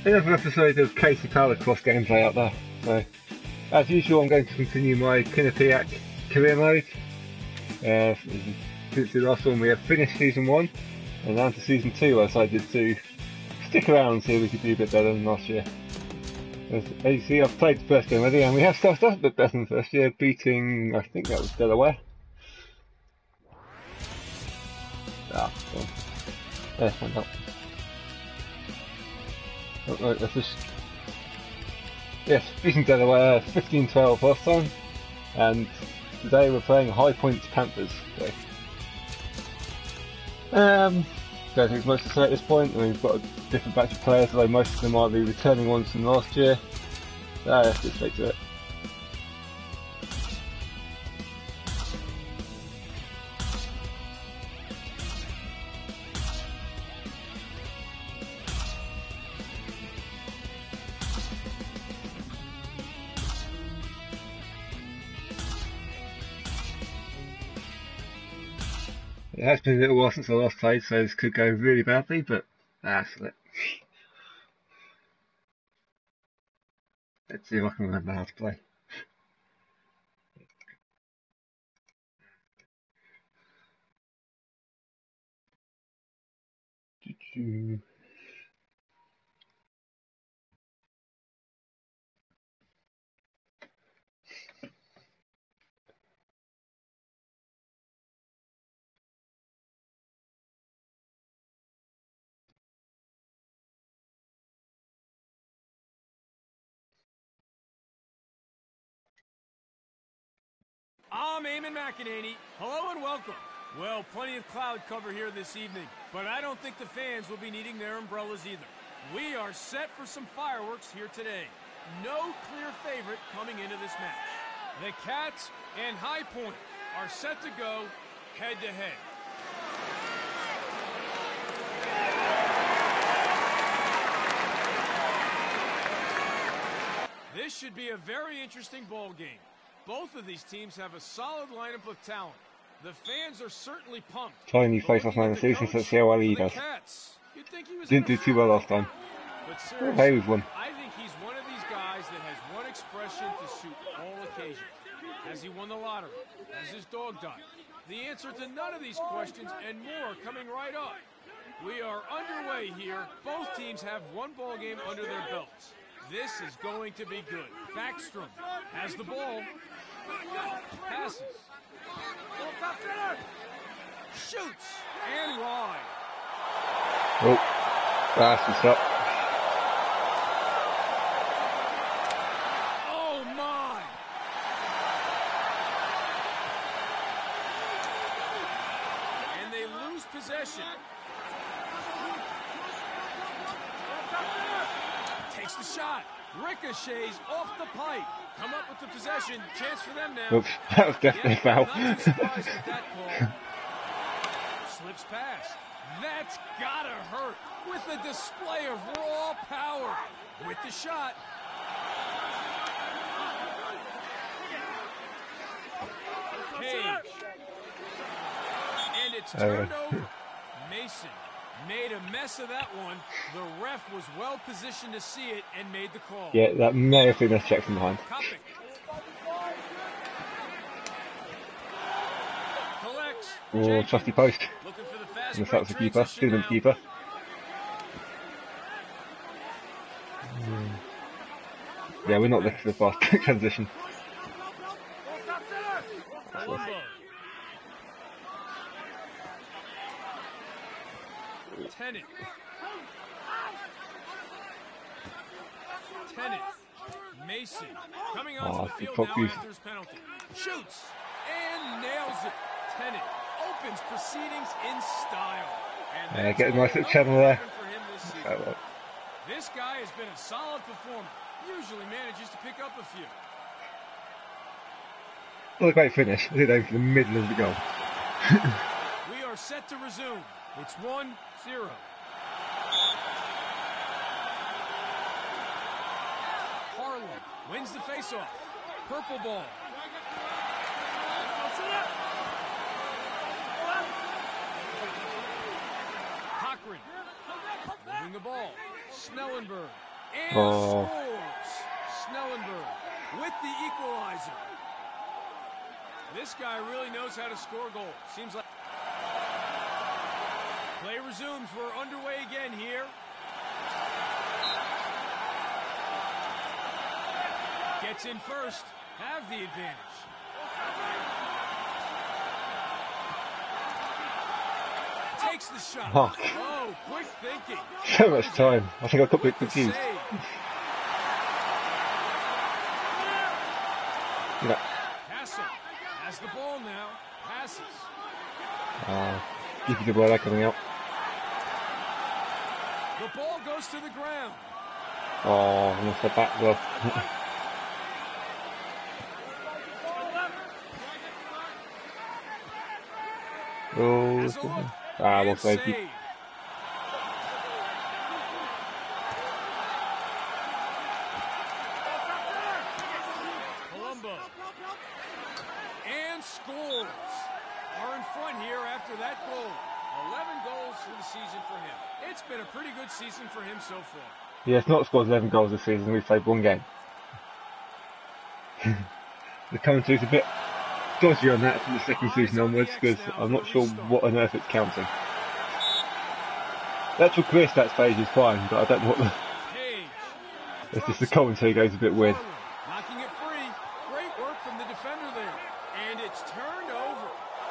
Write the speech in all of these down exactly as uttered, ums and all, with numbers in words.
another episode of Casey Powell Lacrosse gameplay out there. So, as usual, I'm going to continue my Quinnipiac career mode. Uh, since the last one, we have finished season one, and now to season two, I decided to stick around and see if we could do a bit better than last year. As, as you see, I've played the first game already, and we have started off a bit better than the first year, beating, I think that was Delaware. Ah, so, there, went up. Oh, right, let's just... Yes, beating Delaware fifteen twelve last time, and today we're playing High Points Panthers. So. Um, don't think it's much to say at this point. I mean, we've got a different batch of players, although most of them are the returning ones from last year. So let's get straight to it. It has been a little while since I last played, so this could go really badly, but that's it. Let's see if I can remember how to play. I'm Eamon McEnany. Hello and welcome. Well, plenty of cloud cover here this evening, but I don't think the fans will be needing their umbrellas either. We are set for some fireworks here today. No clear favorite coming into this match. The Cats and High Point are set to go head-to-head. This should be a very interesting ball game. Both of these teams have a solid lineup of talent. The fans are certainly pumped. Trying new face off man of the season, so let's see how well he does. Didn't do too well last time. But seriously, okay, we've won. I think he's one of these guys that has one expression to suit all occasions. Has he won the lottery? Has his dog died? The answer to none of these questions and more coming right up. We are underway here. Both teams have one ball game under their belts. This is going to be good. Backstrom has the ball. Passes. Shoots. And wide. Oh, that's the stop. Oh, my. And they lose possession. Takes the shot. Ricochets off the pipe. Come up with the possession. Chance for them now. Oops, that was definitely a foul. Not too surprised with that call. Slips past. That's gotta hurt. With a display of raw power. With the shot. Page. And it's turned over. Mason made a mess of that one. The ref was well positioned to see it and made the call. Yeah, that may have been a check from behind. Collects. Oh, trusty post. Looking for the fast Unless that was the keeper. Still been the keeper. Mm. Yeah, we're not looking for the fast transition. Tennant. Tennant. Mason. Coming onto Oh, the field good now use. after his penalty. Shoots and nails it. Tennant opens proceedings in style. And Yeah, get a nice little channel there. for him this season. Oh, well. This guy has been a solid performer. Usually manages to pick up a few. Not a great finish. I think over the middle of the goal. We are set to resume. It's one zero. Harlan wins the faceoff. Purple ball. Cochran moving the ball. Snellenberg And Oh. scores. Snellenberg with the equalizer. This guy really knows how to score goals. Seems like play resumes. We're underway again here. Gets in first. Have the advantage. Takes the shot. Fuck. Oh, quick thinking. So much time. I think I got a bit With the confused. save. Yeah. Hassel has the ball now. Passes. Uh, keep the ball coming out. The ball goes to the ground. Oh, I'm gonna step back well. Oh, Has a look. ah, well And saved. save. Colombo. And scores. Are in front here after that goal. eleven goals for the season for him. It's been a pretty good season for him so far. He has not scored eleven goals this season. We've played one game. The commentary's a bit dodgy on that from the second season onwards because I'm not sure what on earth it's counting. The actual career stats page is fine, but I don't know what the. It's just the commentary goes a bit weird. Knocking it free. Great work from the defender there. And it's turned over.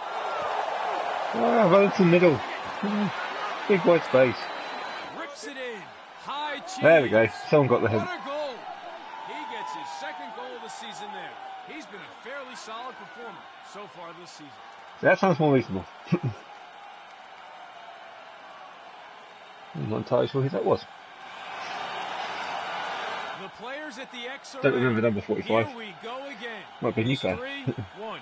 Ah, run to the middle. Big wide space. Rips it in. High cheese. There we go. Someone got the hint. What a goal. He gets his second goal of the season there. He's been a fairly solid performer so far this season. That sounds more reasonable. I'm not entirely sure who that was. The players at the X are Don't remember ready. number forty-five. Here we go again. Might be a new It's player. three one.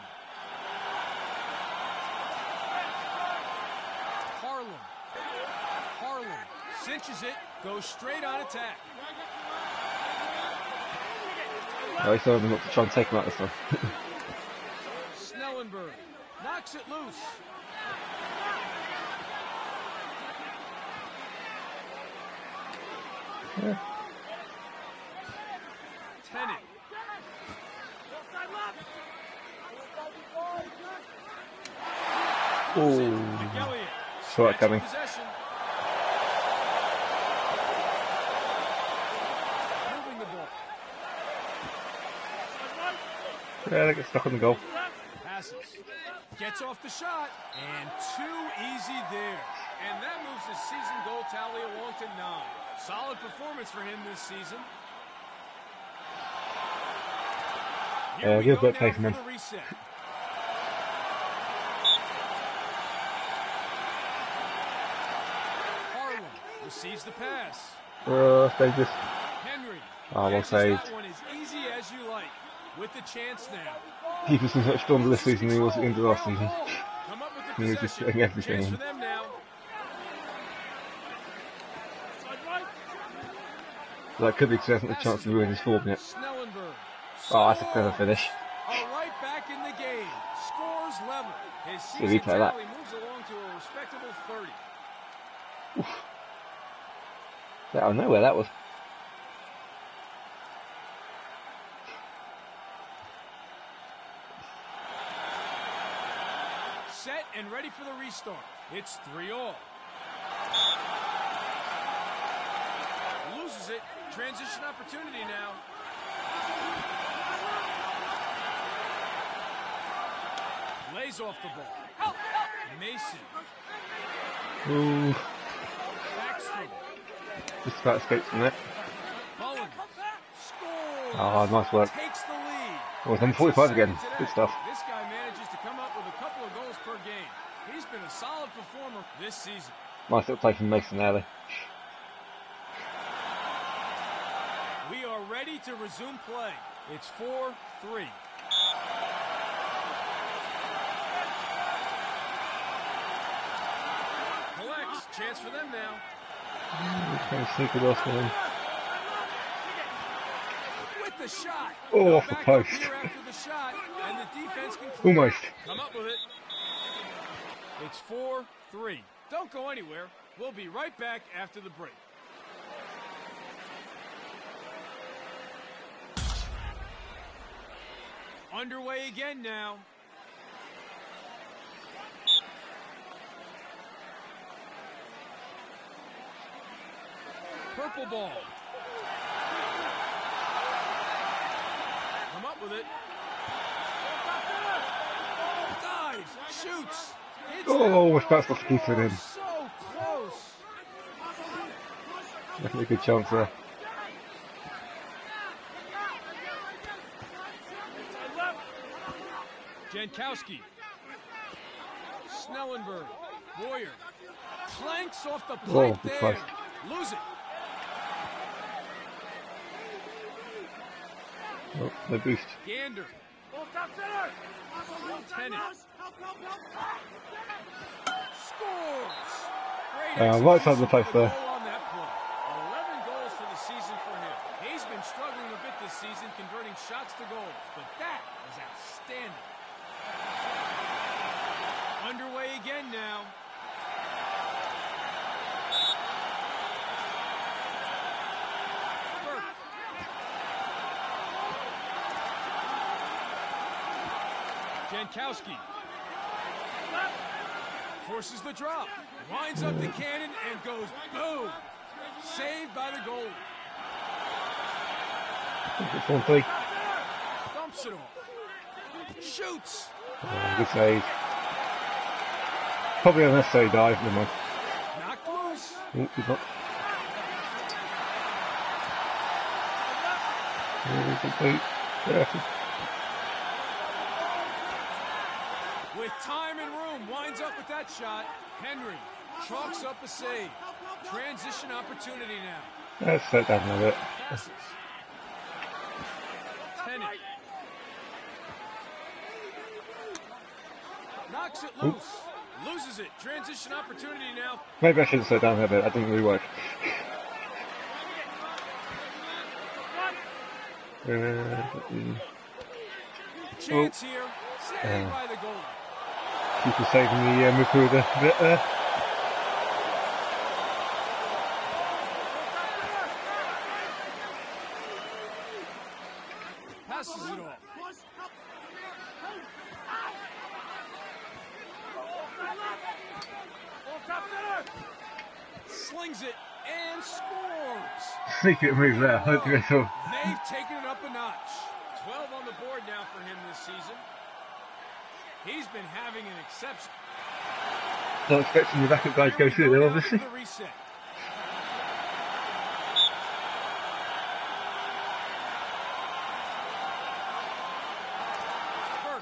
Harlem. Harlem cinches it, goes straight on attack. I still have not to try and take him out this time. Snellenberg knocks it loose. Yeah. Tennant. Oh, saw it coming. Possession. Moving the ball. Yeah, they get stuck on the goal. Passes. Gets off the shot. And too easy there. And that moves his season goal tally along to nine. Solid performance for him this season. Here Yeah, we good go work now taking for him. the reset. Harlem receives the pass. Oh, they just. Henry. Oh, well answers saved. that one as easy as you like. With the chance now. He was much stronger this season than he was at the end of last season. Come up with the He was just possession. getting everything Chance in. for them now. That could be because he hasn't had a chance to ruin his form yet. Snellenberg. Oh, that's a clever finish. Are right back in the game. Scores level. His Yeah, season replay that. tally moves along to a respectable thirty. I don't know where that was. Set and ready for the restart. It's three all. Loses it. Transition opportunity now. Lays off the ball. Mason. Ooh, Backstrom. just about escaped from that. Bowen. Scores. Oh, nice work. Takes the lead. Oh, number forty-five again. Good stuff. This guy manages to come up with a couple of goals per game. He's been a solid performer this season. Nice little play from Mason early. We are ready to resume play. It's four three. Collects. Chance for them now. Trying to sneak it off him. With the shot. Oh, Go off the back up post. here after the shot, and the defense can clear. Almost. Come up with it. It's four three. Don't go anywhere. We'll be right back after the break. Underway again now. Purple ball. Come up with it. Dives, shoots. Oh, was that's off the keeper in. So close. Definitely a good chance there. Jankowski. Snellenberg. Boyer. Clanks off the plate Oh, there. Christ. Lose it. Oh, no boost. Gander. Tennant. Scores. Great Uh, right side of the execution post for the there. goal on that play. eleven goals for the season for him. He's been struggling a bit this season converting shots to goals, but that was outstanding. Underway again now. Burke. Jankowski. Forces the drop. Winds up the cannon and goes boom. Saved by the goalie. It's one three. Dumps it off. Shoots. Oh, good save. Probably unnecessary dive, never mind. Knocked loose. Oh, he's not. Oh, good boot. Careful. With time and room, winds up with that shot. Henry chalks up a save. Transition opportunity now. Let's slow it down a little bit. Passes. Tennant. Knocks it loose. Loses it. Transition opportunity now. Maybe I shouldn't slow it down a little bit. That didn't really work. Uh, mm. Chance here. Saved Uh. by the goalie. Keeper saving the uh, midfielder a bit there. Passes it off. Slings it and scores. Sneaky move there. I don't think I saw. They've taken it up a notch. twelve on the board now for him this season. He's been having an exception. Not expecting the backup guy to go through there, obviously. The reset. Burke.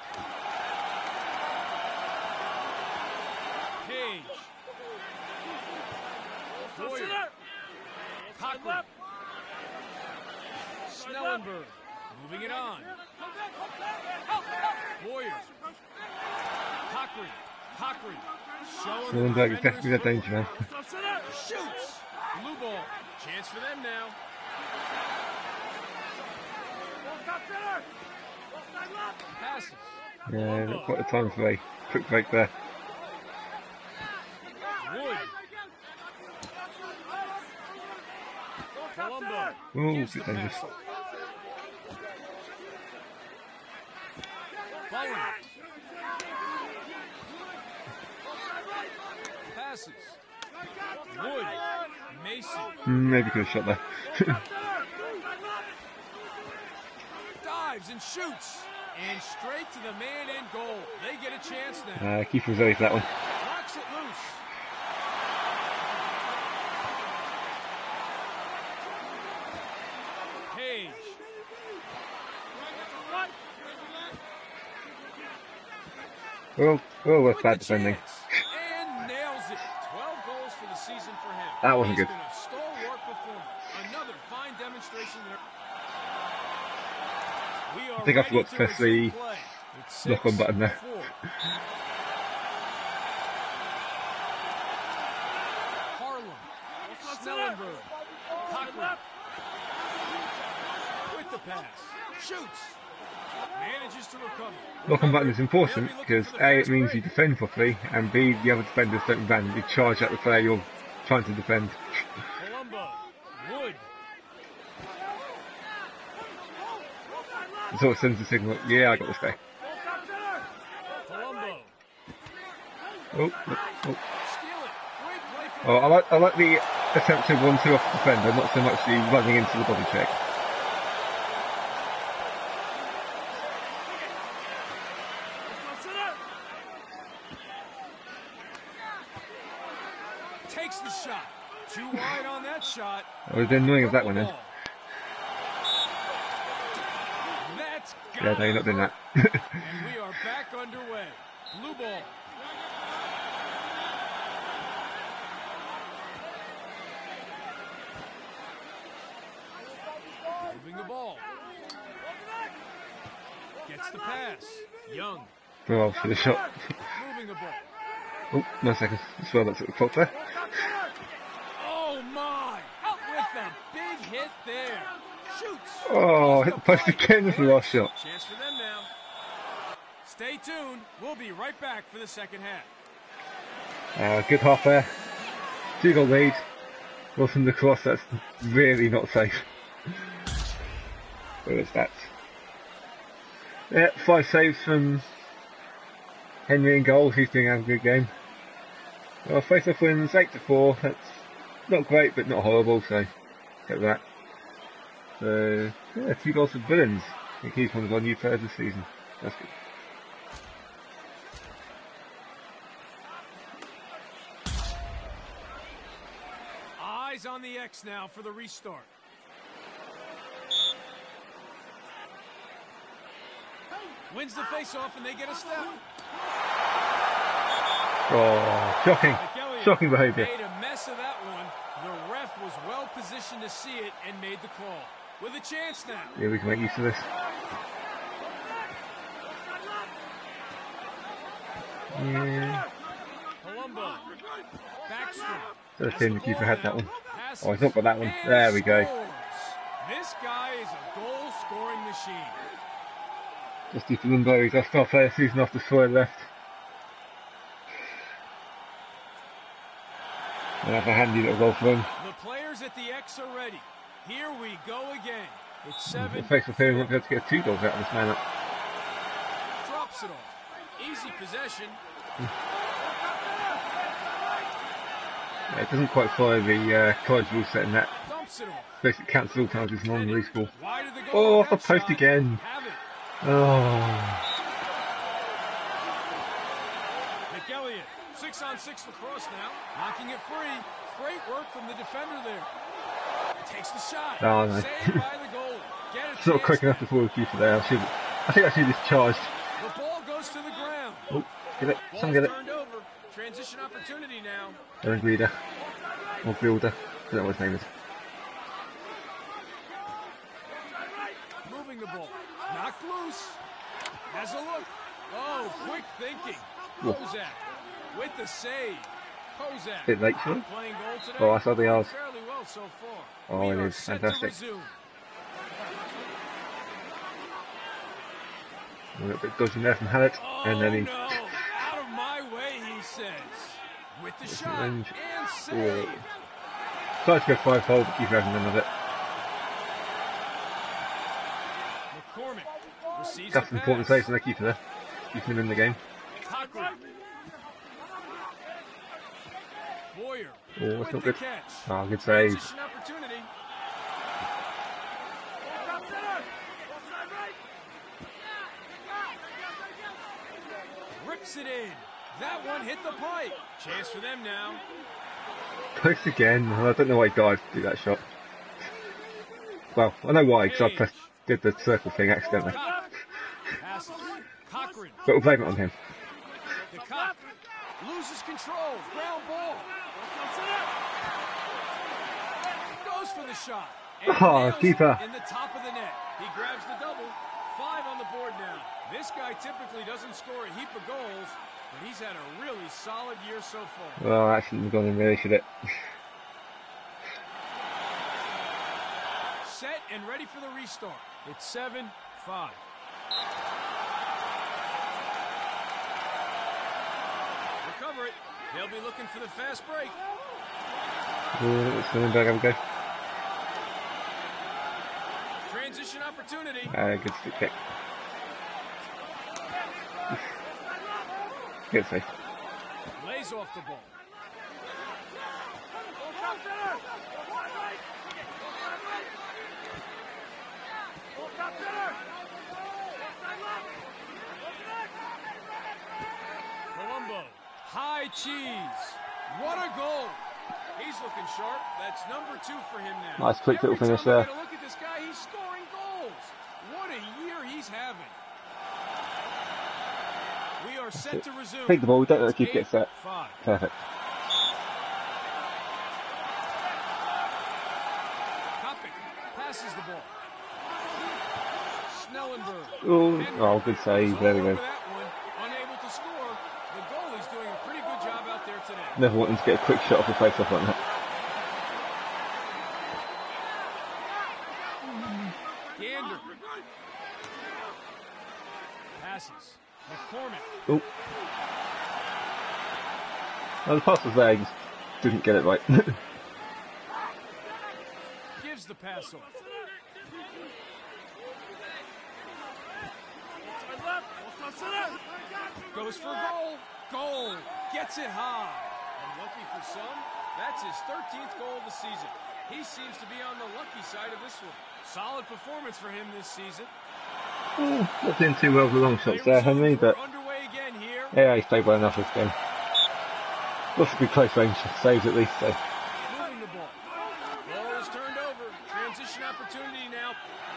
Page. Boyer. Cochran. Snellenberg. Moving it on. Boyer. Cochran. Cochran. Showing the Snellenberg is defenders definitely a danger man. Shoots. Blue ball. Chance for them now. Passes. Yeah, not quite the time for a quick break there. Wood. Colombo. Ooh, Gives good the dangerous. pass. Bowen. Passes. Wood. Mason. Mm, maybe could have shot there. Dives and shoots. And straight to the man in goal. They get a chance now. uh, keeper was ready for that one. Knocks it loose. Page. Oh, oh, that's With bad the defending. chance. And nails it. twelve goals for the season for him. That wasn't He's good. been a stalwart performer. Another fine demonstration there. We are I think I ready forgot to press the resume play with knock on six, button there. four. Harlem. Snellenberg. Cochran. With the pass. Shoots. Manages to recover. Knock on button is important because A, it means you defend properly, and B, the other defenders don't randomly charge at the player you're trying to defend. Colombo. Wood. It sort of sends the signal, yeah, I got this guy. Oh, oh, oh. Oh, I like, I like the attempted one two off the defender, not so much the running into the body check. Takes the shot. Too wide on that shot. Oh, the annoying of that one then. Yeah, no, you're not doing that. And we are back underway. Blue ball. Moving the ball. Gets the pass. Young. Oh, for the shot. Moving the ball. Oh, no second. I swear that's at the clock there. Oh my! With a big hit there. Shoots. Oh, hit the post again with the last shot. Chance for them now. Stay tuned. We'll be right back for the second half. Uh, good half there. Two goal lead. Wilson Lacrosse, that's really not safe. What is that? Yeah, five saves from Henry in goal. He's doing a good game. Well, face-off wins eight to four. That's not great, but not horrible. So get that. So yeah, two goals for Villains. I think he's one of our new players this season. That's good. Eyes on the X now for the restart. Wins the face-off and they get a step. Oh, shocking. Shocking behaviour. Made a mess of that one. The ref was well positioned to see it and made the call. With a chance now. Yeah, we can make use of this. Yeah. Colombo. Backstreet. Should have seen the keeper had that one. Oh, he's not got that one. There we go. This guy is a goal-scoring machine. Just due to Limbo, he's our star player season after Sawyer left. And that's a handy little goal for him. The players at the X are ready. Here we go again. It's seven. The face of here won't be able to get two goals out of this man up. Drops it off. Easy possession. Yeah, it doesn't quite follow the uh, college rule set in that. Dumps it off. Basically counts all times as non-release ball. Wide of the goal. Oh, off the post again. Have it. Oh. McElliott. Six on six lacrosse now. Knocking it free. Great work from the defender there. Takes the shot. Oh, no. Saved by the goal. Get a It's not quick enough to pull the keeper there. I should. I think I should have just charged. The ball goes to the ground. Oh, get it. Ball's Someone get it. turned over. Transition opportunity now. Aaron Greeder. Or Builder. I don't know what his name is. Moving the ball. Knocked loose. Has a look. Oh, quick thinking. Whoa. Kozak with the save. Kozak. Bit late for him. Playing goal today. Oh, I saw the Playing yards. fairly well so far. Oh, We it are is set fantastic. to resume. A little bit dodging there from Hallett. Oh, And then he. no. Out of my way, he says. With the With the shot range. and save. Oh. Tried to go five hole, but keeper having none of it. McCormick receives That's the an important pass. save from the keeper there. Keeping him in the game. Cochran. Boyer. Oh, that's with not the good. catch. Oh, good save. Transition opportunity. Rips it in. That one hit the pipe. Chance for them now. Post again. I don't know why he dived to do that shot. Well, I know why, because I pressed, did the circle thing accidentally. Passes. Cochran. But we'll blame it on him. The cock loses control. Ground ball. Goes for the shot. And Oh, nails it keeper. in the top of the net. He grabs the double. Five on the board now. This guy typically doesn't score a heap of goals, but he's had a really solid year so far. Well, that shouldn't have gone in really, should it? Set and ready for the restart. It's seven five. Recover it. They'll be looking for the fast break. Oh, let's go back, have a go. Transition opportunity. Uh, good stick kick. Good save. Lays off the ball. Colombo, high cheese. What a goal. He's looking sharp. That's number two for him now. Nice quick little Every finish time I there. get a look at this guy, he's scoring goals. What a year he's having. We are set to resume. Take the ball, don't let the It's keep get set. five. Perfect. Kopic passes the ball. Snellenberg. Oh, oh, good save. There we go. That one, unable to score. The goalie's doing a pretty good job out there today. Never wanting to get a quick shot off the face off like that. Gander. Passes. McCormick. Oh. No, the pass was there, he just didn't get it right. Gives the pass off. Goes for goal. Goal. Gets it high. Unlucky for some. That's his thirteenth goal of the season. He seems to be on the lucky side of this one. Solid performance for him this season. Oh, not doing too well with the long shots there, Henry, but yeah, he's played well enough this game. Lots of good close range saves at least, so. Moving the ball. Ball is turned over. Transition opportunity now.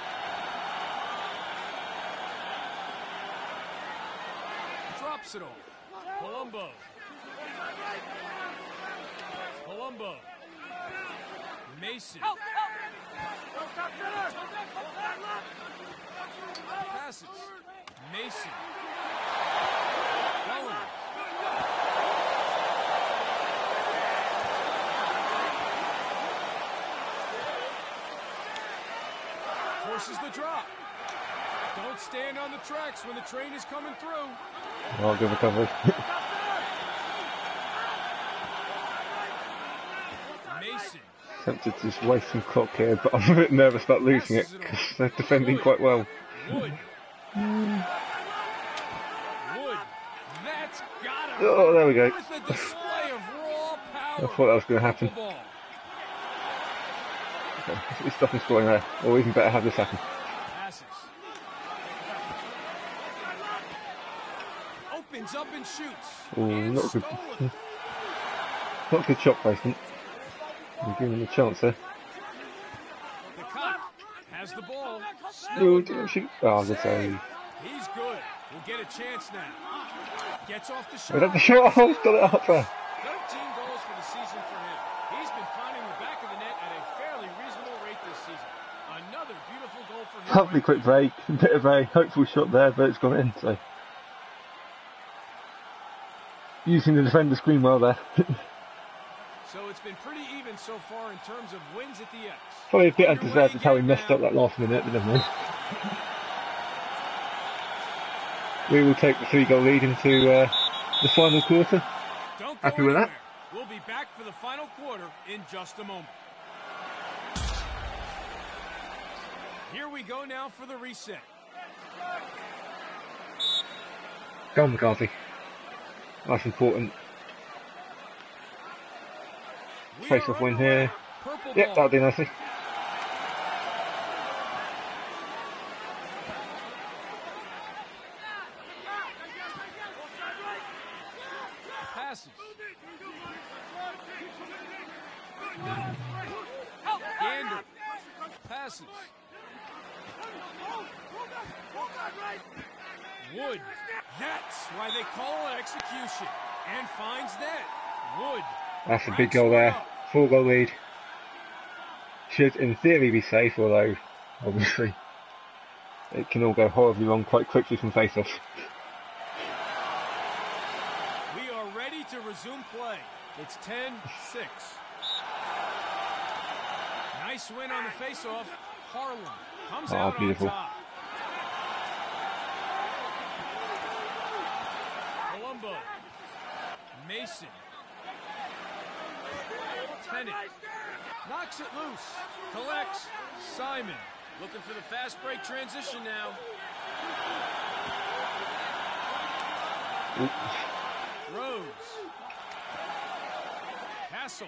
Drops it off. Colombo. Colombo. Mason. Passes. Mason. Welland. Forces the drop. Don't stand on the tracks when the train is coming through. Oh, good recovery. Mason. Tempted to just waste some clock here, but I'm a bit nervous about losing it because they're defending quite well. Wood. Wood. That's got him. Oh, there we go. With a display of raw power. I thought that was going to happen. Okay, let's stop him scoring there, or even better have this happen. Passes. Opens up and shoots. Oh, And not good. stolen. Not good shot placement. I'm giving him a chance there. The cock has the ball. Oh, didn't shoot. Oh, good save. He's good. He'll get a chance now. Gets off the shot. Without the shot, oh, he's got it up there. thirteen goals for the season for him. He's been finding the back of the net at a fairly reasonable rate this season. Another beautiful goal for him. Lovely quick break. A bit of a hopeful shot there, but it's gone in. So using the defender's screen well there. So it's been pretty even so far in terms of wins at the X. Probably a bit undeserved is how he messed up that last minute, but never mind. We will take the three goal lead into uh, the final quarter. Don't go Happy with that? anywhere. We'll be back for the final quarter in just a moment. Here we go now for the reset. Go on, McCarthy. That's important. We Face are off win underway. here. Purple Yep, ball. that'll do nicely. Passes. Gander. Passes. Wood. That's why they call it execution. And finds net. Wood. That's a big goal there. Four goal lead. Should in theory be safe, although obviously it can all go horribly wrong quite quickly from face-offs. We are ready to resume play. It's ten six. Nice win on the face-off. Harlan comes Oh, out beautiful. on top. Colombo. Mason. Tennant. Knocks it loose. Collects. Simon. Looking for the fast break transition now. Oops. Rose. Castle.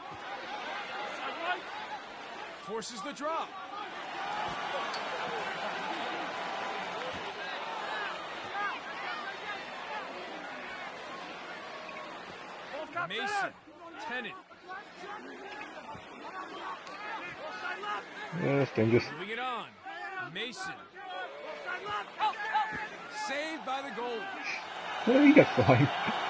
Forces the drop. Mason. Tennant. Yeah, that's dangerous. Moving it on. Mason. Saved by the goal. Well, he got fine.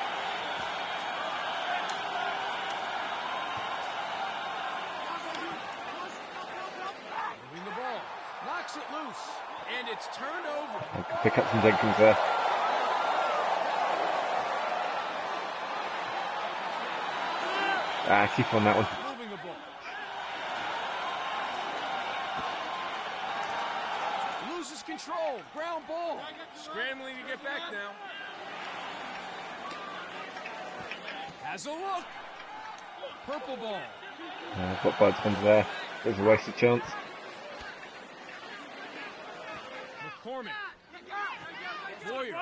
Moving the ball. Knocks it loose. And it's turned over. I can pick up some Jenkins there. Ah, keep on that one. Moving the ball. Loses control. Ground ball. Scrambling to get back now. Has a look. Purple ball. Uh, got Bud's ones there. It was a wasted chance. McCormick. Boyer.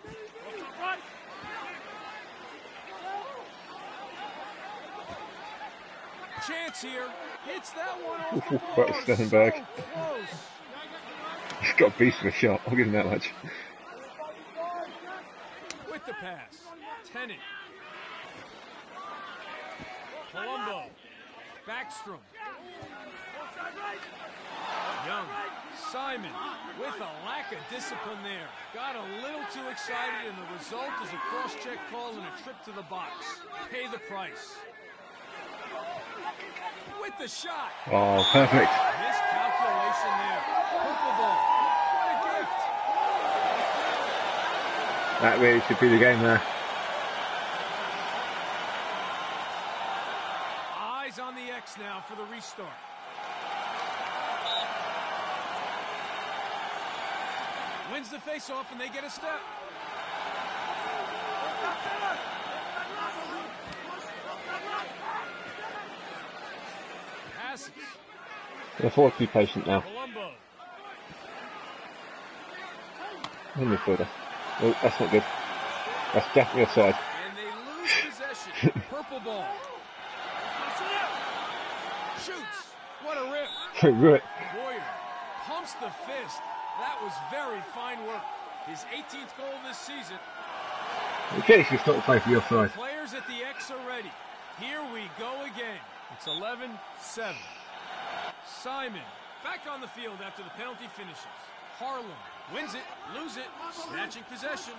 Chance here. Hits that one off the Ooh, right, bar. Stenberg. So close. He's got a beast of a shot, I'll give him that much. With the pass. Tennant. Colombo. Backstrom. Young. Simon. With a lack of discipline there. Got a little too excited, and the result is a cross-check call and a trip to the box. Pay the price. With the shot. Oh, perfect. Miscalculation there. Purple ball. What a gift. That really should be the game there. Eyes on the X now for the restart. Wins the face-off and they get a step. Passes. Can afford to be patient now. Colombo. In midfielder. Oh, that's not good. That's definitely offside. And they lose possession. Purple ball. Shoots. What a rip. Through it. Boyer pumps the fist. That was very fine work. His eighteenth goal this season. In case it's not play for the offside. Players at the X are ready. Here we go again. It's eleven seven. Simon back on the field after the penalty finishes. Harlem wins it, lose it, snatching possession.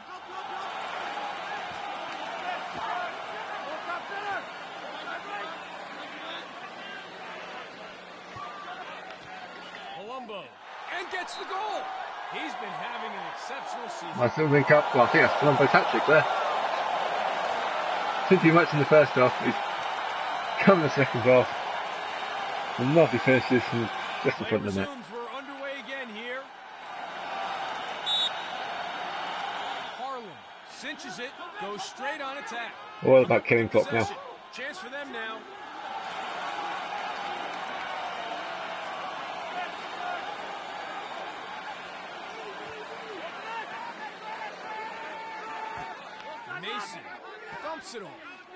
Colombo and gets the goal. He's been having an exceptional season. Nice little link up. Well, I think that's Colombo's hat-trick there. Didn't do much in the first half. He's come in the second half. And lovely finishes and just in front of the net. We're underway again here. Harlem cinches it, goes straight on attack. All about killing clock now. Chance for them now. Mason dumps it off.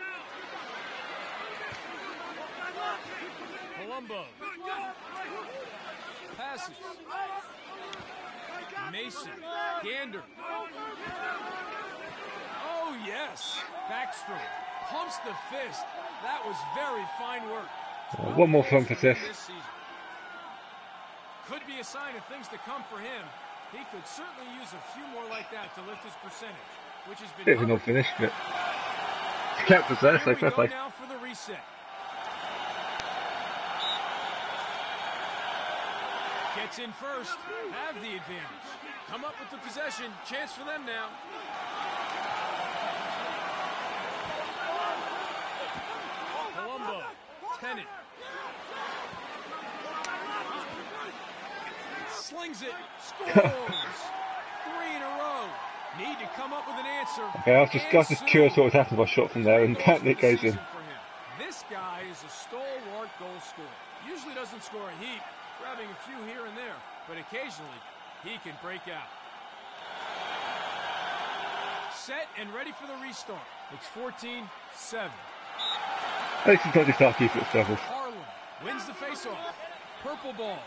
Colombo passes. Mason, Gander. Oh yes, Backstrom pumps the fist. That was very fine work. Uh, one more for emphasis. Could be a sign of things to come for him. He could certainly use a few more like that to lift his percentage, which has been Bit of an odd finish, but kept us there, so fair play. Now for the reset. Gets in first, have the advantage. Come up with the possession, chance for them now. Colombo, Tennant. Slings it, scores. Three in a row. Need to come up with an answer. Okay, I was just, I was just curious what was happening by shot from there, and Patnick goes in. This guy is a stalwart goal scorer. Usually doesn't score a heap, grabbing a few here and there, but occasionally he can break out. Set and ready for the restart. It's fourteen seven. This is not just our keeper that struggles. Harlan wins the faceoff. Purple ball.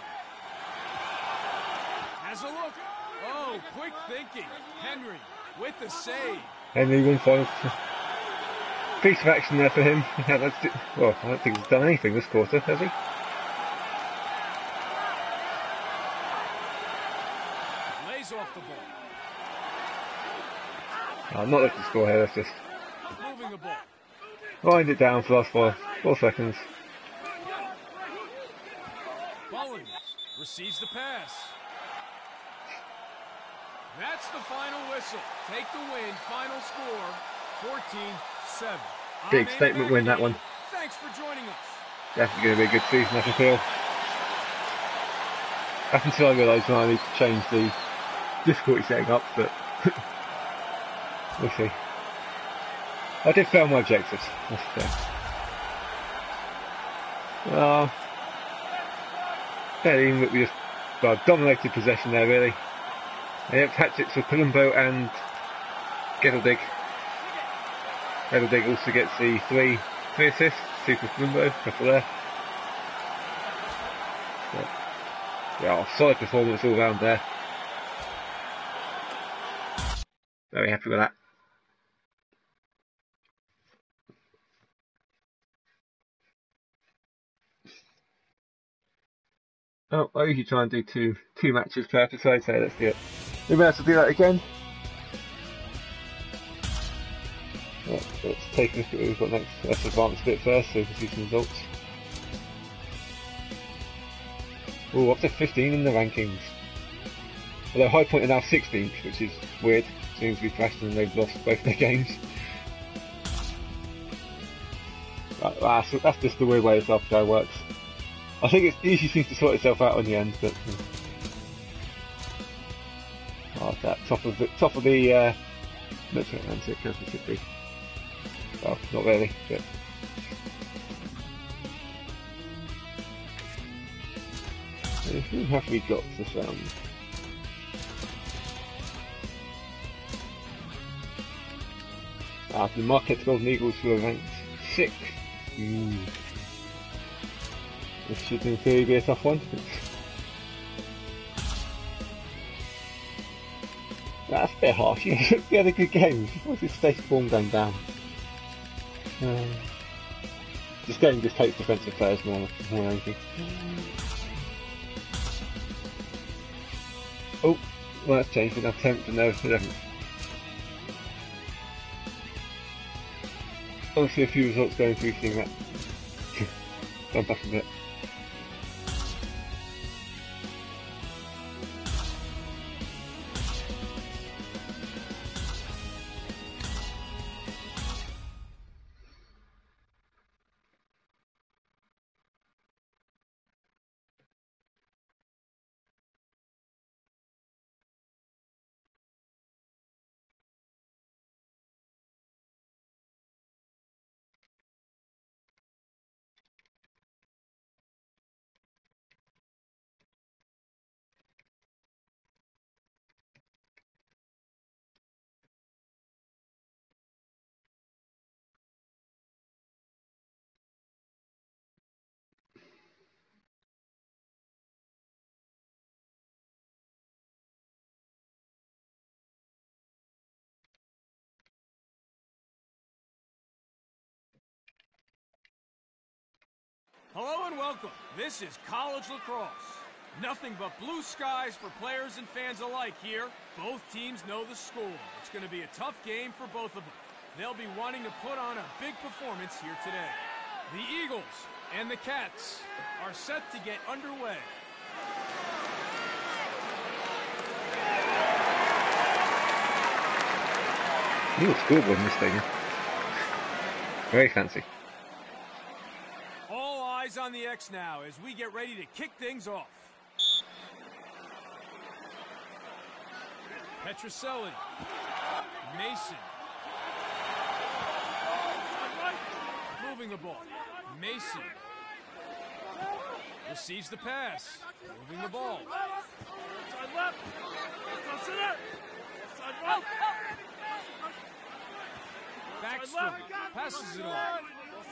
Has a look. Oh, quick thinking. Henry with the save. Henry one final piece of action there for him. Yeah, that's it. Well, I don't think he's done anything this quarter, has he? Lays off the ball. Oh, I'm not looking to score here, that's just Moving the ball. wind it down for the last four, four seconds. Mullen receives the pass. That's the final whistle. Take the win. Final score, fourteen seven. Big statement win, that one. Thanks for joining us. Definitely going to be a good season, I can feel. Up until I realised when I need to change the difficulty setting up, but we'll see. I did fail my objectives. That's fair. Well, fairly even that we just well, dominated possession there, really. They have tactics for Palumbo and Geddeldig. Geddeldig also gets the three, three assists, two for Palumbo, couple there. But, yeah, solid performance all round there. Very happy with that. Oh, I usually try and do two two matches per episode, so let's do it. We may have to do that again. Yeah, let's take a look at what we've got next. Let's advance a bit first so we can see some results. Oh, up to fifteen in the rankings. Although High Point are now sixteenth, which is weird. Seems to be Preston and they've lost both their games. That, that's, that's just the weird way this R P I works. I think it usually seems to sort itself out on the end, but hmm. Oh, that top of the top of the uh, Metro Atlantic as it should be. Well, not really, but uh, who have we got this round? Ah, the Marquette Golden Eagles who are ranked sixth. Mm. This should in theory be a tough one. That's a bit harsh. You had a good game. What's his state form going down? Uh, this game just takes defensive players more, more than anything. Oh, well that's changed. We're now tenth and now eleventh. Obviously a few results going through seeing that. Gone back a bit. Hello and welcome. This is college lacrosse. Nothing but blue skies for players and fans alike here. Both teams know the score. It's going to be a tough game for both of them. They'll be wanting to put on a big performance here today. The Eagles and the Cats are set to get underway. Eagles scoreboard in this stadium. Very fancy. On the X now as we get ready to kick things off. Petroselli, Mason, moving the ball. Mason, Receives the pass. Moving the ball. Backstrom passes it off.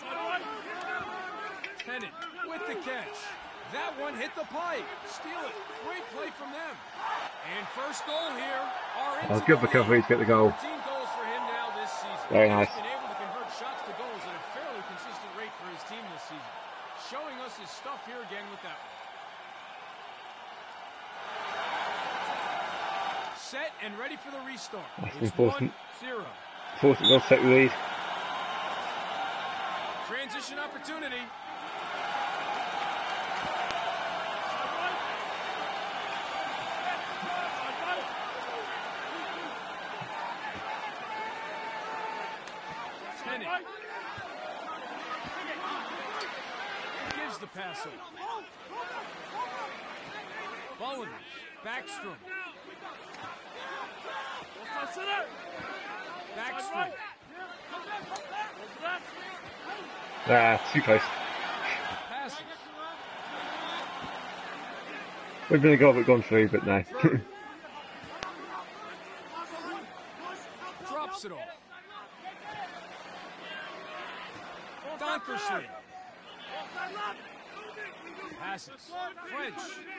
Tennant with the catch. That one hit the pipe. Steal it. Great play from them. And first goal here. Oh, good recovery to get the goal. fourteen goals for him now this season. Very nice. He's been able to convert shots to goals at a fairly consistent rate for his team this season. Showing us his stuff here again with that one. Set and ready for the restart. That's It's important. one zero. Important they'll take the lead. Transition opportunity. Tennant gives the pass over. Bowen, Backstrom. Backstrom. Ah, too close. Passes. Would have been a goal if it gone through, but no. Drops it off. Donkersley. Passes. French.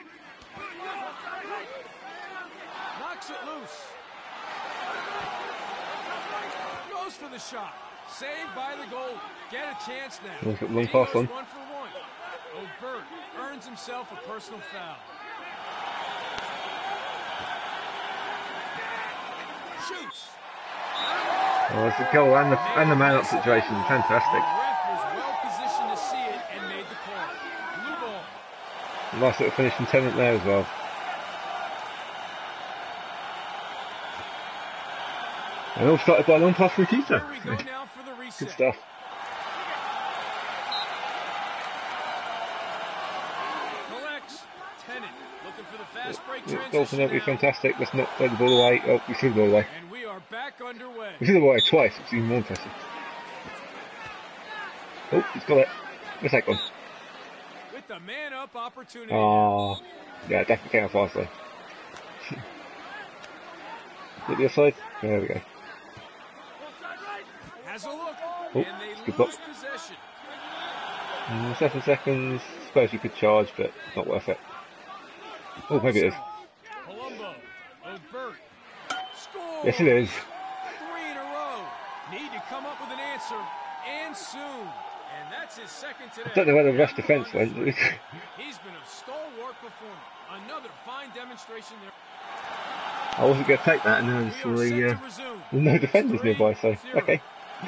Knocks it loose. Goes for the shot. Saved by the goal. Get a chance now. Look at one pass on. One for one. O'Byrne earns himself a personal foul. Shoots. Oh, it's a goal and the, and the man-up situation. Fantastic. The ref was well positioned to see it and made the call. Blue ball. Nice little finish from Tennant there as well. And all started by a long pass from Keita. Here we go now for the reset. Good stuff. Collects. Tennant looking for the fast break Yeah, transition. goal from there would be now. fantastic. Let's not throw the ball away. Oh, we threw the ball away. And we are back underway. We threw the ball away twice, which is even more impressive. Oh, he's got it. Where's that gone? With the man up opportunity. Oh, yeah, definitely came off our side. Hit the other side. There we go. Has a look. Oh, and they good lose block. possession. Mm, seven seconds. Suppose you could charge, but it's not worth it. Oh, maybe it is. Colombo. O'Byrne. Score. Yes, it is. Three in a row. Need to come up with an answer, and soon. And that's his second today. I don't know where the rush defence went. He's been a stalwart performer. Another fine demonstration there. I wasn't going to take that, and then We saw are set the, uh, to resume. no defenders nearby, so Zero. okay.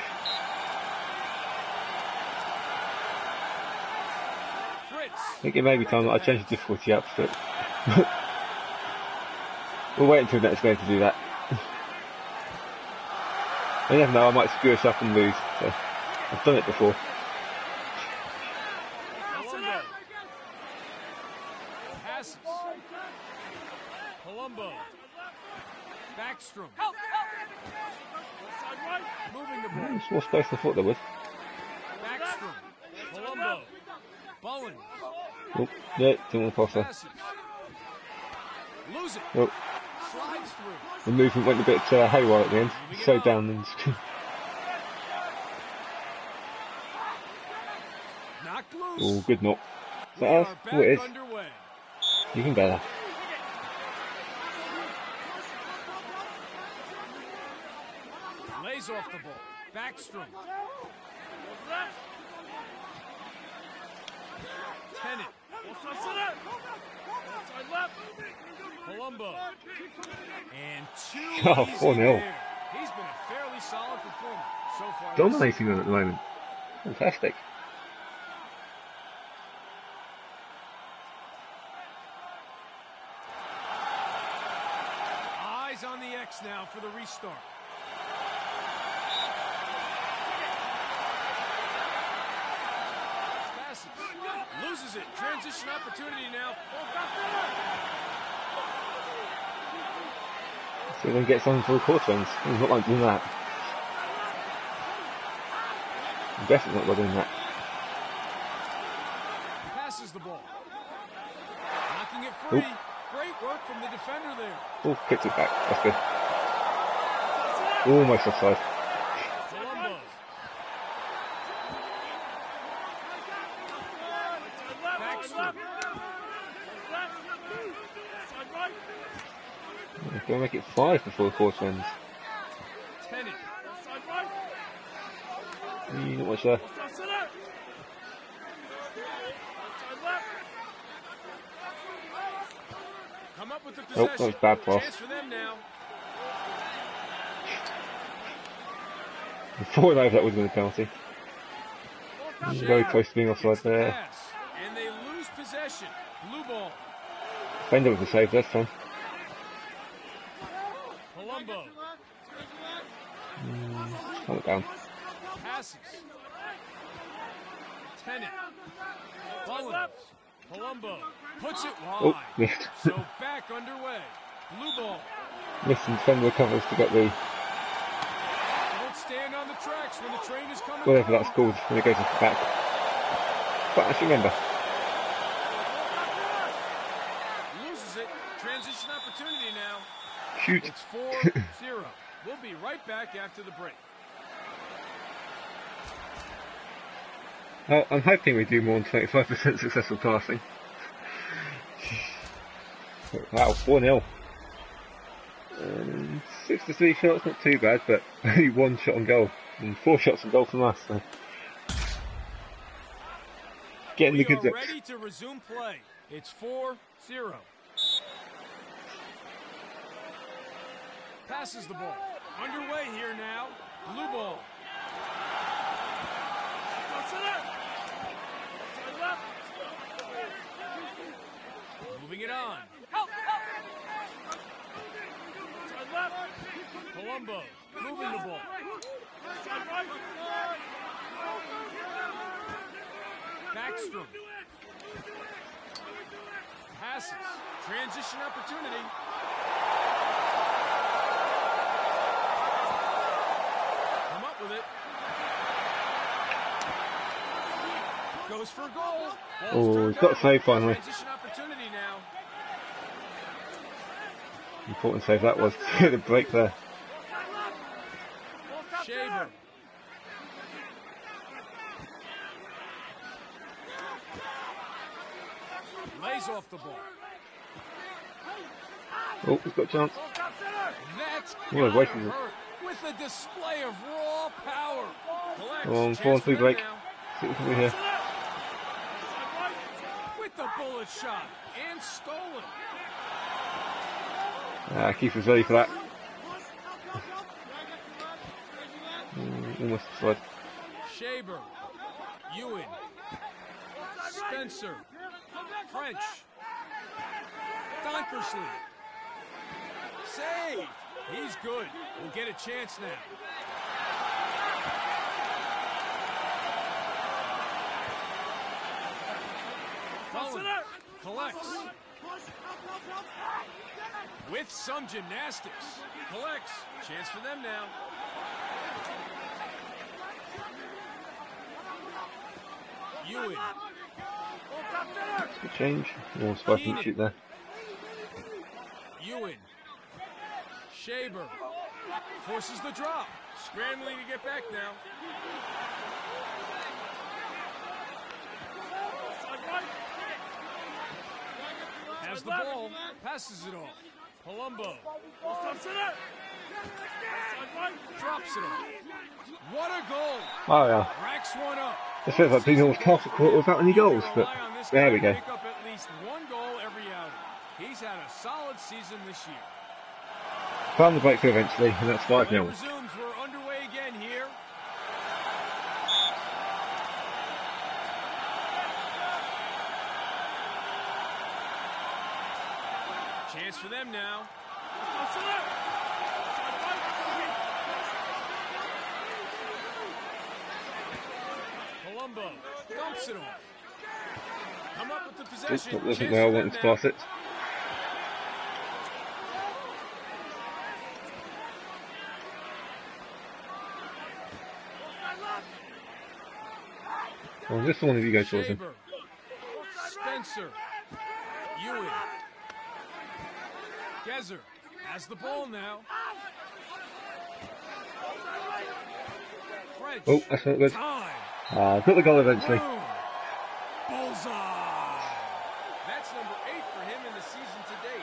Fritz. I think it may be time that I change the difficulty up, but we'll wait until next game to do that. I never know, I might screw us up and lose, so I've done it before. Colombo. Passes. Colombo. Backstrom. Moving the ball. It's more space than I thought there was. Backstrom. Colombo. Bowen. Oh, yeah, didn't want to pass there. Passes. Lose it. Oh, Slides through. the movement went a bit uh, haywire at the end. Slowed down and Knocked loose. oh, good knock. Is We that are us? back Oh, it is. underway. Even better. Lays off the ball. Backstrom. Tennant. Colombo. And two Oh, easy four nil. there. He's been a fairly solid performer so far. this Dominating them at the moment. Fantastic. Eyes on the X now for the restart. Passes. Loses it. Transition opportunity now. See if they can get something for the quarter ends. He's not like doing that. I'm definitely not like doing that. Passes the ball. three. Great work from the defender there. Oh, kicked it back. That's good. Almost offside. Colombo. Backstrom. We're going to make it five before the quarter ends. Tennant. Mm, not much there. Come up with the Oh, possession. that was bad pass. Chance for them now. Before over, that would have been a penalty. Mm, very close to being offside Gets the there. pass, and they lose possession. Blue ball. Defender with the save this time. Colombo. Mm, hold it down. Passes. Tennant. Mullins. Colombo. Puts it wide. Oh, missed. So back underway. Blue ball. Missed and defender recovers to get the, Won't stand on the tracks when the train is coming. whatever that's called when it goes off the back. Can't actually remember. Loses it. Transition opportunity now. Shoot. It's four zero. We'll be right back after the break. Oh, I'm hoping we do more than twenty-five percent successful passing. Wow, four nil. Um, six to three shots, not too bad, but only one shot on goal. And four shots on goal from us. So. Getting We the are good ready to resume play. It's four zero. Passes the ball. Underway here now. Blue ball. Moving it on. Colombo moving the ball. Backstrom. Passes. Transition opportunity. Come up with it. Goes for a goal. Oh, he's got a save finally. Transition opportunity now. Important save that was to get the break there. Shaver. Lays off the ball. Oh, he's got a chance. That's Oh, I've wasted it. hurt with a display of raw power. Collects. Come on, Chance four and three for them break. now. See what we can do here. With the bullet shot and stolen. Ah, keeper's ready for that. Mm, almost offside. Shaber. Ewan. Spencer. French. Donkersley. Saved. He's good. We'll get a chance now. Mullins collects. With some gymnastics. Collects. Chance for them now. Ewan. Good change. Oh, Spike didn't shoot there. Ewan. Shaber. Forces the drop. Scrambling to get back now. Has the ball. Passes it off. Palumbo. Drops it off. What a goal. Oh yeah. Racks one up. It feels like being almost half a quarter without any goals, but there we go. Pick up at least one goal every outing. He's had a solid season this year. Found the breakthrough eventually, and that's five nil. Resumes. We're underway again here. Chance for them now. Palumbo dumps it off. Come up with the possession. It wasn't where I wanted to pass it. Well, just one of you go towards him. Spencer. Ewan. Gezer has the ball now. French. Oh, that's not good. Time. Ah, got the goal eventually. Boom. Bullseye. That's number eight for him in the season to date.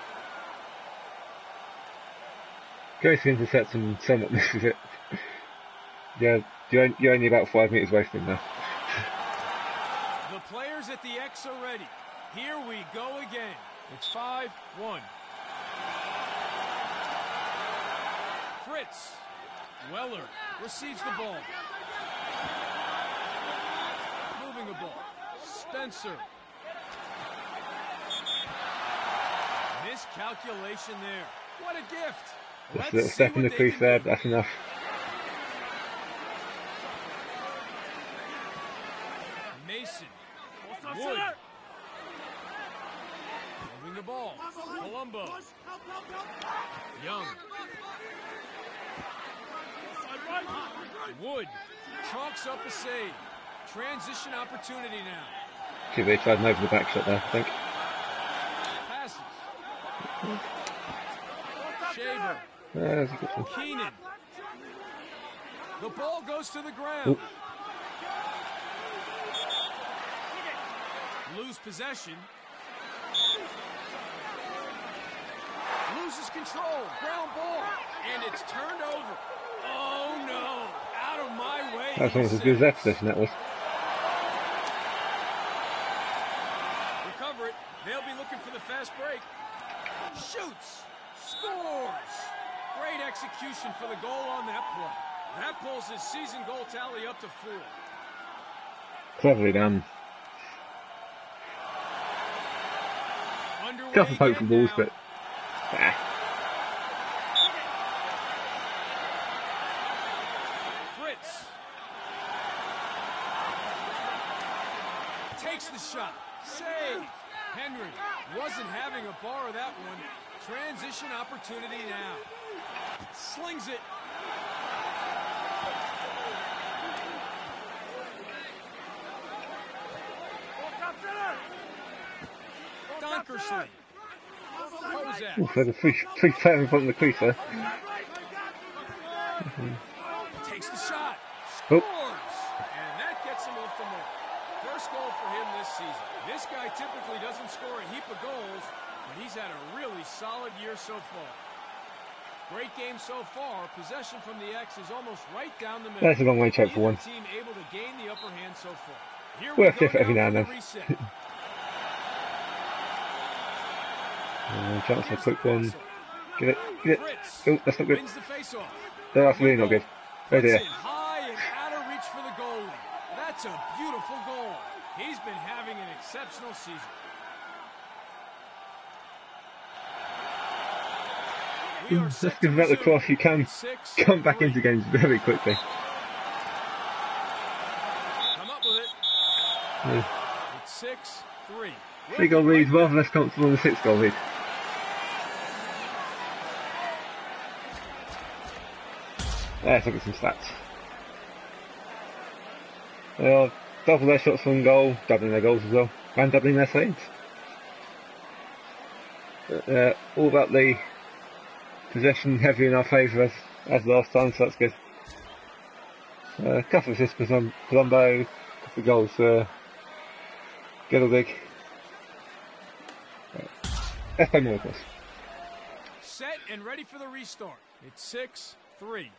Goes to intercept and somewhat misses it. Yeah, you're, you're only about five metres away from him now. The players at the X are ready. Here we go again. It's five one. Fritz. Weller receives the ball. Moving the ball. Spencer. Miscalculation there. What a gift. Just a little step in the crease there, that's enough. Mason. Wood. Moving the ball. Colombo. Young. Wood chalks up a save. Transition opportunity now. See, they tried an over the back shot there, I think. Passes. Shaver. Uh, that's a good one. Keenan. The ball goes to the ground. Ooh. Lose possession. Loses control. Ground ball. And it's turned over. Oh no. Out of my way. That's almost as good as their possession, that was. Recover it. They'll be looking for the fast break. Shoots. Scores. Great execution for the goal on that play. That pulls his season goal tally up to four. Cleverly done. Underway Couple of poke again balls, now. but ah. Fritz takes the shot. Save. Henry wasn't having a bar of that one. Transition opportunity now. Slings it. Donkersley. Kozak. Ooh, there's a free, free player in front of the crease there. Takes the shot. Oh. Scores. And that gets him off the mark. First goal for him this season. This guy typically doesn't score a heap of goals, but he's had a really solid year so far. Great game so far. Possession from the X is almost right down the middle. That's a long way to for one. Team able to gain the upper hand so far. Here Worth we it go every now now and for then. the reset. Uh, chance for a quick one. Get it, get it. Fritz Oh, that's not good. wins the face-off. No, that's really not good. Oh Puts dear. it high and out of reach for the goalie. That's a beautiful goal. He's been having an exceptional season. We are set Let's to give that the resume. cross. You can Six, come back three. into games very quickly. Come up with it. Yeah. It's six three. Three goal lead, rather less comfortable than the six goal lead. Let's look at some stats. They are double their shots on goal, doubling their goals as well, and doubling their saves. Uh, all about the possession heavy in our favour as, as last time, so that's good. Uh, a couple of assists for Colombo, a couple of goals for uh, Giddlebig. Uh, let's play more of this. Set and ready for the restart. It's six three.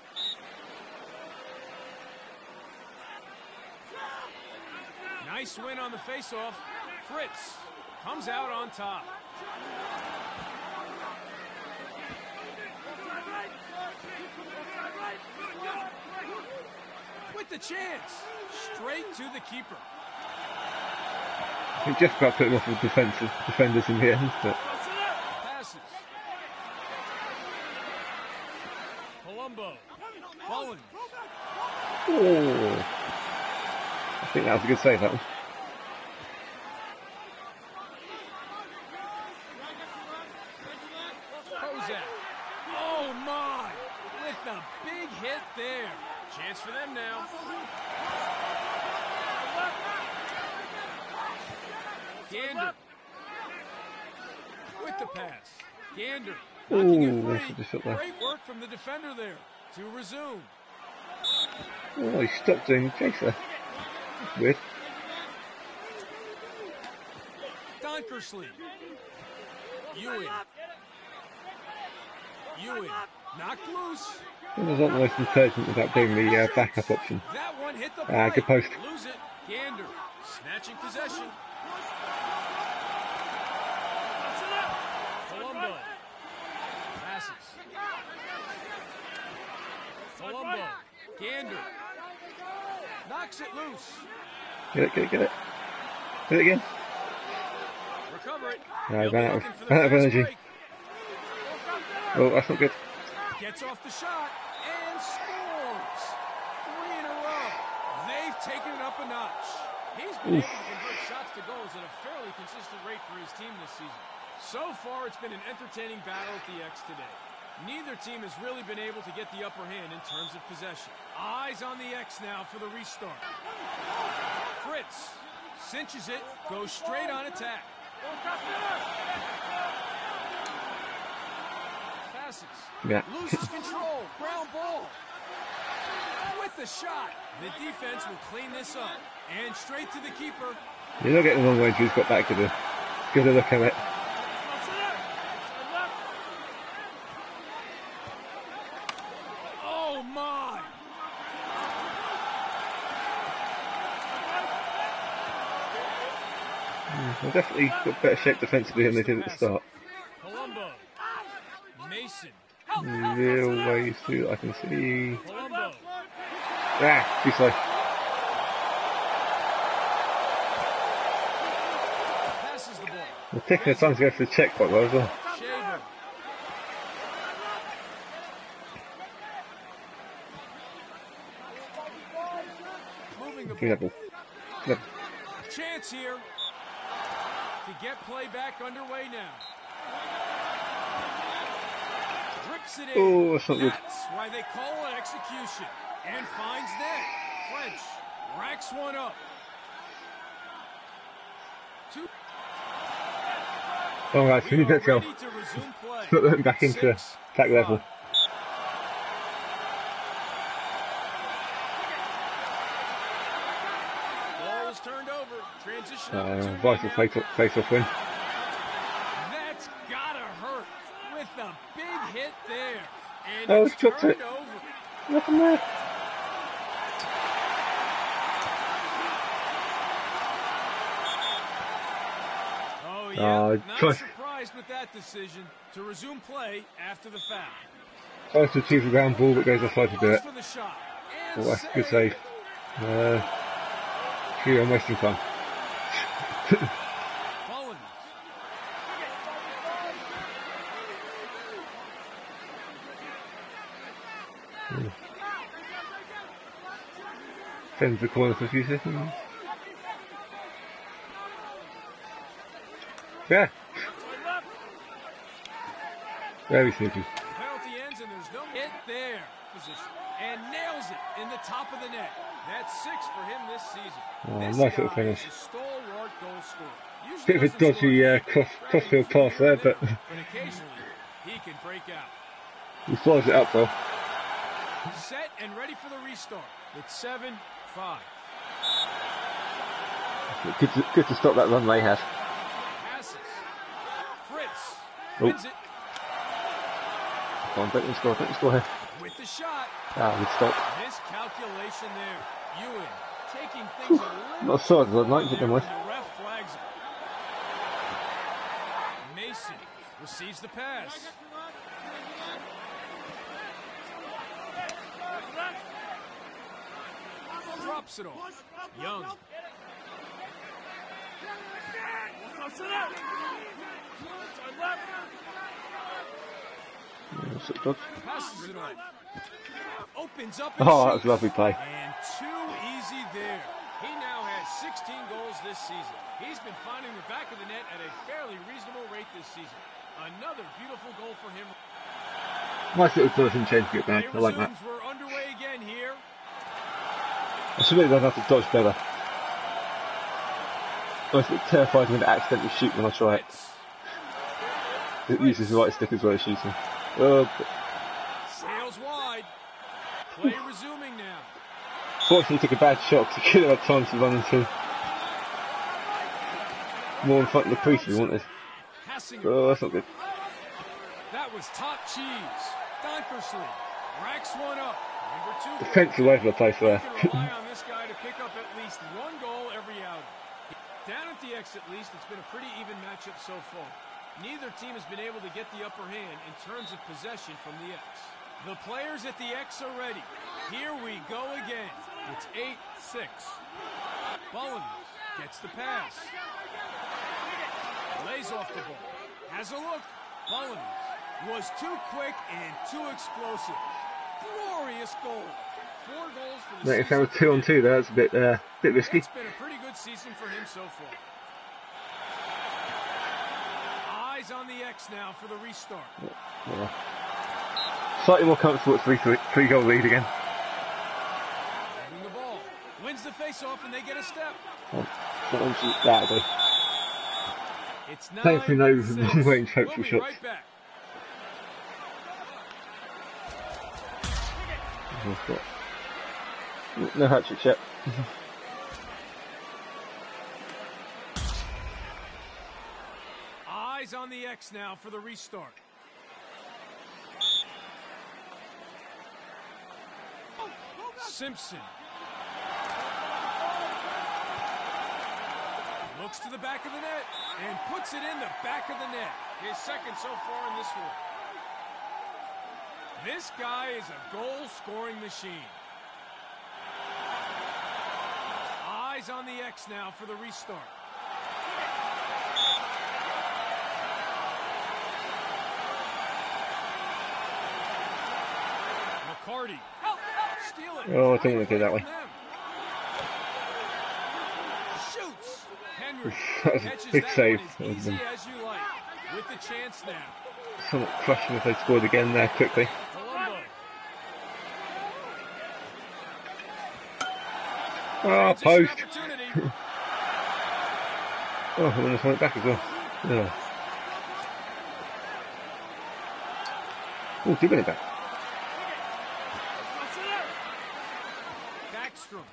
Nice win on the face-off. Fritz comes out on top. With the chance. Straight to the keeper. We just about put him off with defensive defenders in the end, but Passes. Colombo. Bowen. oh, I think that was a good save, that one. Kozak. Oh my! With the big hit there. Chance for them now. Gander. With the pass. Gander knocking it Ooh, free. just shot there. Great work from the defender there to resume. Oh, he stopped doing the chase there. That's weird. Donkersley. Ewing. Ewing knocked loose. Well, not the most intelligent without being the uh, backup option. That one hit the Ah, uh, good post. Lose it. Gander snatching possession. Colombo passes. Colombo. Gander knocks it loose. Get it, get it, get it. Get it again. Recover it. No, I ran out of, ran out of energy. Break. Oh, that's not good. Gets off the shot and scores. Three in a row. They've taken it up a notch. He's been Oof. able to convert shots to goals at a fairly consistent rate for his team this season. So far, it's been an entertaining battle at the X today. Neither team has really been able to get the upper hand in terms of possession. Eyes on the X now for the restart. Fritz cinches it, goes straight on attack. Passes. Yeah. Loses control. Ground ball. With the shot. The defense will clean this up. And straight to the keeper. You're not getting the long range. He's got that good a, good a look at it. Oh my! They've definitely got better shape defensively than they did at the start. Colombo. Mason. Real ways through, I can see. Colombo. Ah, too slow. Passes the ball. They're taking their time to go for the check quite well as well. Shaver. Moving the Three ball. level. Level. Chance here to get play back underway now. Rips it in. Oh, that's not good. That's why they call it execution. And finds net. French racks one up. Two. Alright, we need that goal. Put them back into Six, attack level. Ball is turned over. Transition Uh, vital face-off win. That's gotta hurt with a big hit there. And Oh, it's he dropped turned it. over. Nothing there. Oh yeah, Oh, not try- surprised with that decision to resume play after the foul. Tries to achieve a ground ball but goes offside to do Goes it. for the shot. And Oh, that's a good save. Uh, Gee, I'm wasting time. Mullins. Sends the corner for a few seconds. Yeah. Very sneaky. Penalty ends and there's no hit there. Position. And nails it in the top of the net. That's six for him this season. Oh, this nice little guy finish. is a stalwart goal scorer. Usually Bit of a doesn't dodgy score uh, cross, crossfield pass there, but but occasionally he can break out. he flies it up though. Set and ready for the restart. It's seven five. Good to, good to stop that run they had. Passes. Fritz Oh. wins it Come on, don't let me score, don't let me score here. with the shot. Ah, good stop. Miscalculation there. Ewing taking things a little Not so I'd like to get them with. The ref flags it. Mason receives the pass. Drops it off. Young. Passes it off. Opens up and Oh, that was shoots. a lovely play. And too easy there. He now has sixteen goals this season. He's been finding the back of the net at a fairly reasonable rate this season. Another beautiful goal for him. Nice little dodging change to get back. I like that. Resumes. We're underway again here. I should really have to dodge better. I was a bit terrified I'm going to accidentally shoot when I try it. Fritz. It uses the right stick as well as shooting. Oh, Sails wide. Play resuming now. fortunately, he took a bad shot because he could have had time to run into more in front of the crease if he wanted. Oh, that's not good. That was top cheese. Donkersley racks one up. Number two. Defense all over the place there. You can rely on this guy to pick up at least one goal every outing. Down at the X, at least, it's been a pretty even matchup so far. Neither team has been able to get the upper hand in terms of possession from the X. The players at the X are ready. Here we go again. It's eight six. Mullins gets the pass. Lays off the ball. Has a look. Mullins was too quick and too explosive. Glorious goal. Four goals for the Mate, if season. that was two on two there, that's a bit, uh, bit risky. It's been a pretty good season for him so far. Eyes on the X now for the restart. Yeah. Slightly more comfortable at three, three, three goal lead again. Moving the ball. Wins the face-off and they get a step. Oh, that'll do. It's nine, Thankfully no six. long range hopeful We'll be shots. right back. No hat-trick yet. Eyes on the X now for the restart. Simpson. Looks to the back of the net and puts it in the back of the net. His second so far in this one. This guy is a goal-scoring machine. Eyes on the X now for the restart. McCarty. Steal it. Oh, I don't want to do that one. Shoots. Henry That was catches a big that save. one as easy as you like. With the chance now. Somewhat crushing if they scored again there quickly. Colombo. Ah, Transition post. opportunity. Oh, I almost went back as well. Yeah. Oh, two minutes back. Backstrom.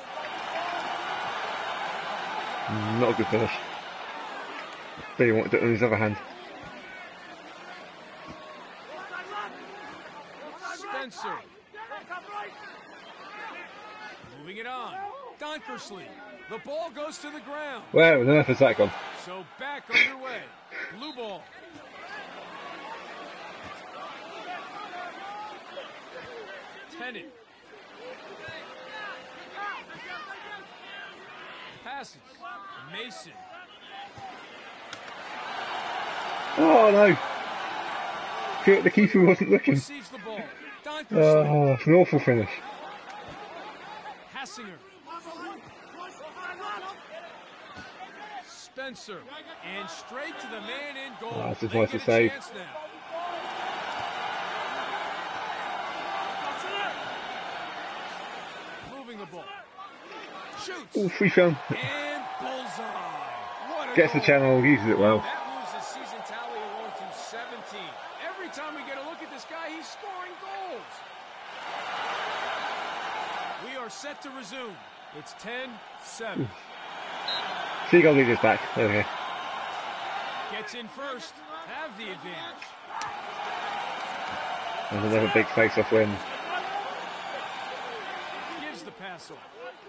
Not a good finish. But he wanted it on his other hand. Spencer. Moving it on. Donkersley. The ball goes to the ground. Where on earth has that gone? So back underway. Blue ball. Tennant. Passes. Mason. Oh no! Feel like the keeper wasn't looking. Receives the ball. Donkersley. Oh, it's an awful finish. Hassinger. Spencer. And straight to the man in goal. Oh, that's a They nice get a save. chance now. Moving the ball. Shoots. Oh, free film. And bullseye. What a Gets the goal. channel, uses it well. That moves his season tally along to seventeen. Every time we get a look at this guy, he's scoring goals. We are set to resume. It's ten seven. Seagull leader's back. There we go. Gets in first. Have the advantage. And another big face-off win. Gives the pass off.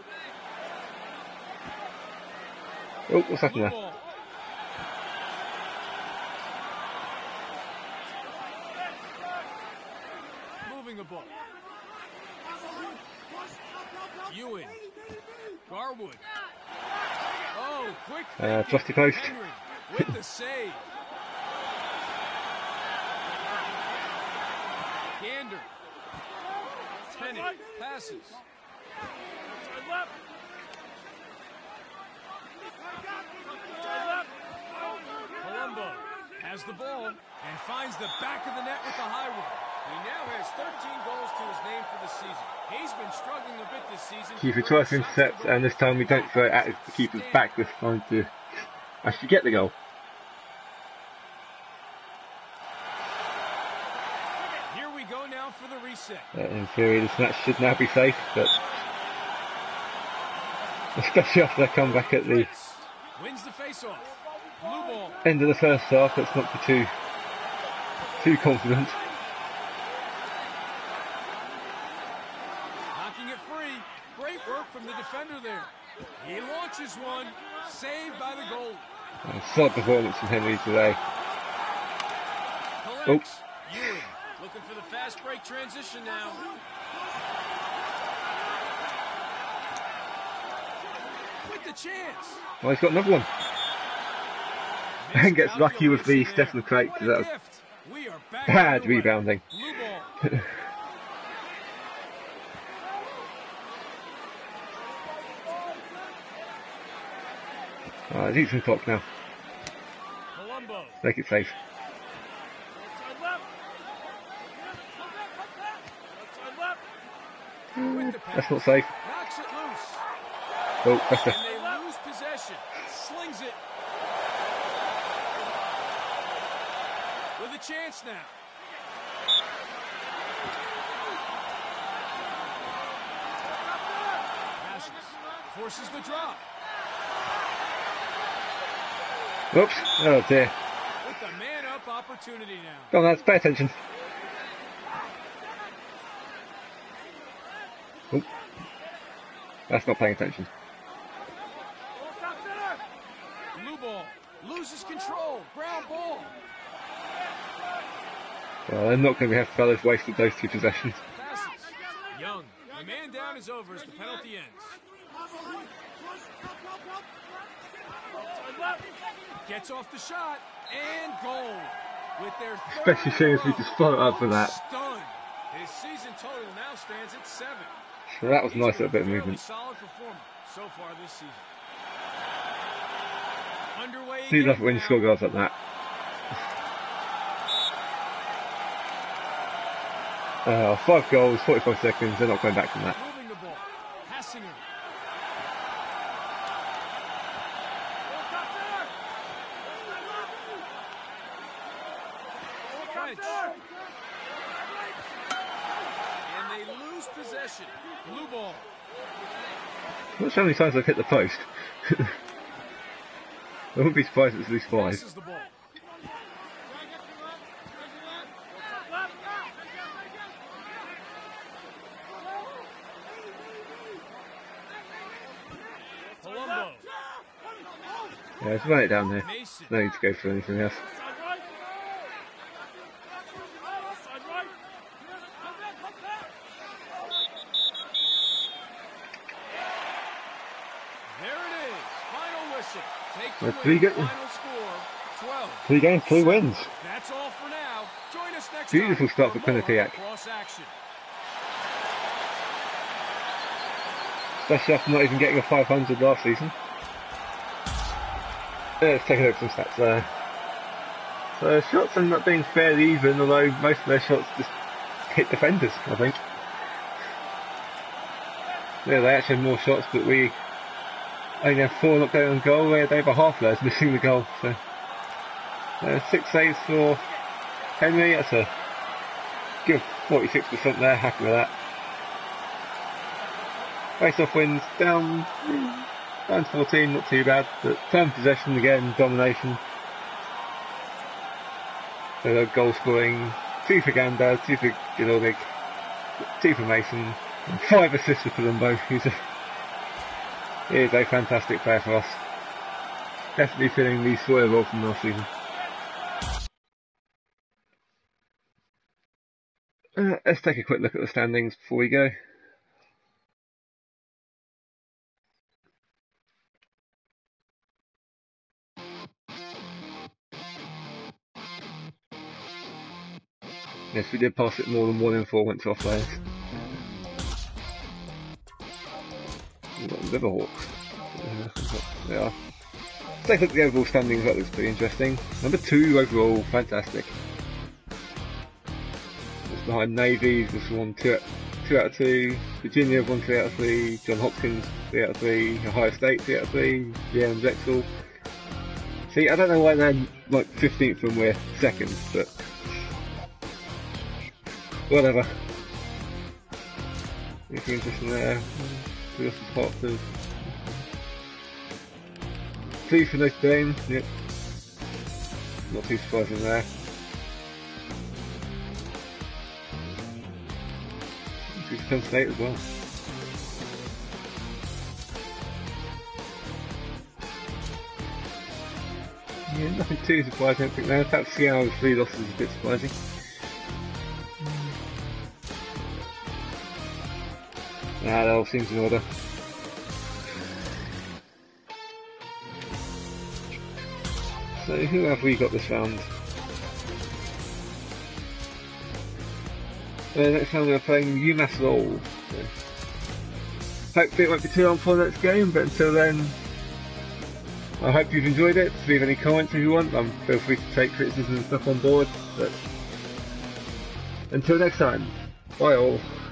Oh, what's happened Blue there? ball. Moving the ball. Ewan. Garwood. Oh, quick. Uh, thinking. trusty post. Henry with the save. Gander. Tennant passes. Colombo has the ball and finds the back of the net with the high one. He now has thirteen goals to his name for the season. He's been struggling a bit this season. Keeper tries to intercept, and this time we don't throw it at the keeper's back this time to actually get the goal. go now for the reset. Uh, in theory, this match should now be safe, but especially after their comeback at the wins the face-off. Blue ball. End of the first half. Let's not be too too confident. Knocking it free. Great work from the defender there. He launches one. Saved by the goal. Uh, solid performance from Henry today. Oops. Ewing looking for the fast break transition now. With the chance. Well, he's got another one. And gets lucky with the Stephen Craig because that was bad rebounding. Alright, let's eat some clock now. Make it safe. That's not safe. Oh, that's the... And they lose possession. Slings it. With a chance now. Passes. Forces the drop. Oops. Oh dear. With the man-up opportunity now. Come on, lads, pay attention. Oh. That's not paying attention. Blue ball. Loses control. Ground ball. Well, they're not going to have fellas wasted those two possessions. Passes. Young. The man down is over as the penalty ends. Gets off the shot and goal. With their especially seeing as we just followed up for that. Stunned. His season total now stands at seven. So that was a nice He's little bit of been a movement. solid performer so far this season. Underway Do love it when you now. score goals like that. Uh, five goals, forty-five seconds, they're not going back from that. Moving the ball. Passing it. French. And they lose possession. Blue ball. Not sure how many times I've hit the post. I wouldn't be surprised if it's at least five. Passes the ball. Colombo. Yeah, let's run it down there. Mason. No need to go for anything else. Take three, the go final score, twelve. three games, three wins. That's all for now. Join us next Beautiful time start for Quinnipiac. Cross action. Especially after not even getting a five hundred last season. Yeah, let's take a look at some stats there. So shots end up being fairly even, although most of their shots just hit defenders, I think. Yeah, they actually have more shots, but we only have four not going on goal, where they have a half of those missing the goal. So uh, six saves for Henry, that's a good forty-six percent there, happy with that. Face-off wins down, down to fourteen, not too bad, but turn possession again, domination. So goal scoring, two for Ganda, two for Ginoldig, two for Mason, and five assists for Colombo, who's a He is a fantastic player for us. Definitely filling the Sawyer role from last season. Uh, let's take a quick look at the standings before we go. Yes, we did pass it more than one in four went to our players. We've got Riverhawks. Uh, they are. Let's take a look at the overall standings, that looks pretty interesting. Number two overall, fantastic. Just behind Navy's, this one two, two out of two. Virginia one three out of three. John Hopkins three out of three. Ohio State three out of three. Yeah, and Drexel. See, I don't know why they're like fifteenth and we're second, but whatever. Anything interesting there? We also part of three for Notre Dame, yep. Not too surprising there. Two for Penn State as well. Yeah, nothing too surprising, I don't think there. In fact, Seattle's three losses is a bit surprising. Ah, that all seems in order. So who have we got this round? Uh, next time we're playing UMass Lowell. So hopefully it won't be too long for the next game, but until then, I hope you've enjoyed it. Leave any comments if you want. Um, feel free to take criticism and stuff on board. But until next time, bye all.